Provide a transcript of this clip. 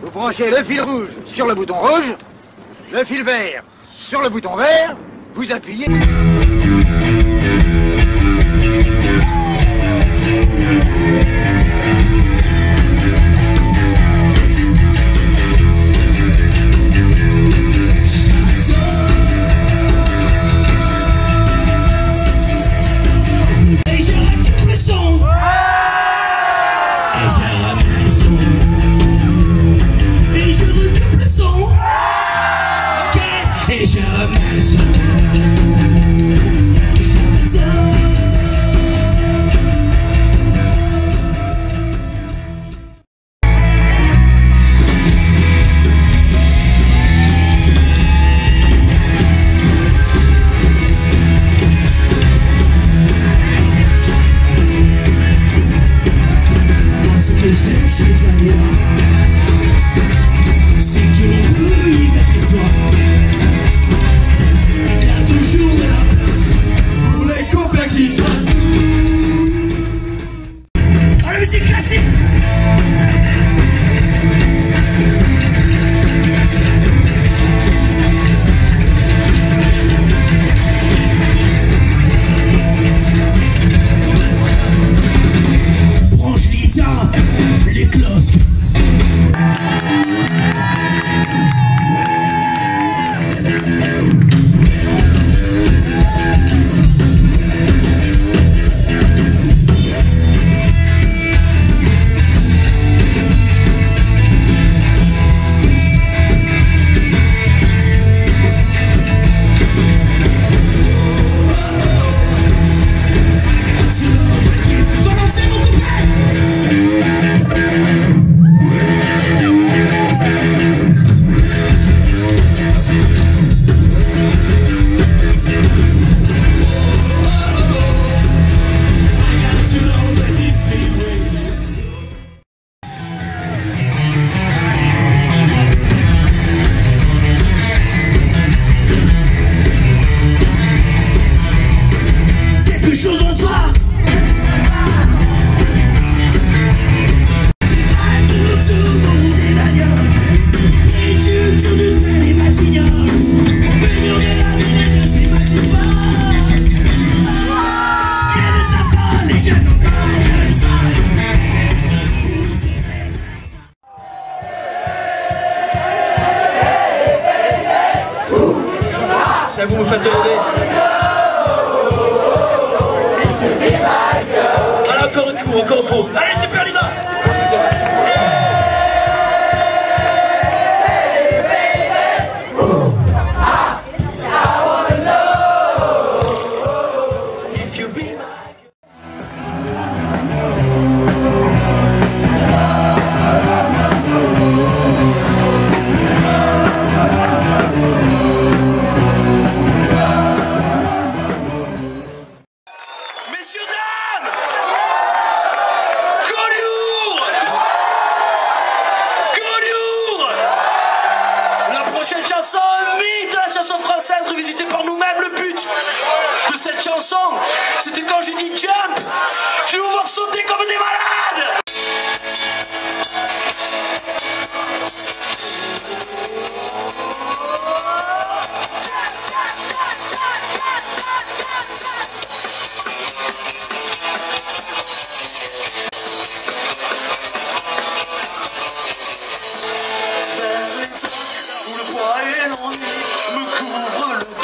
Vous branchez le fil rouge sur le bouton rouge, le fil vert sur le bouton vert, vous appuyez... Et je ramasse ce que j'aime chez Dania, c'est qu'on peut y mettre les doigts. Toujours de la place pour les copains qui passent. Oh, la musique classique. Branche les guitares, les cloches. Quelque chose en toi. Tout le monde est bagnole. Et tu nous fais les matignoles. On peut murmurer la vie de ces machines folles. Rien de ta folle et je n'en parle ça. Vous me faites rêver. Allez, encore un coup. Allez, super, les gars. Messieurs, dames, Collioure. La prochaine chanson, mythe de la chanson française, revisitée par nous-mêmes. Le but de cette chanson, c'était quand j'ai dit jump, je vais vous voir sauter comme des malades. Où le poids et l'ennui me couvrent le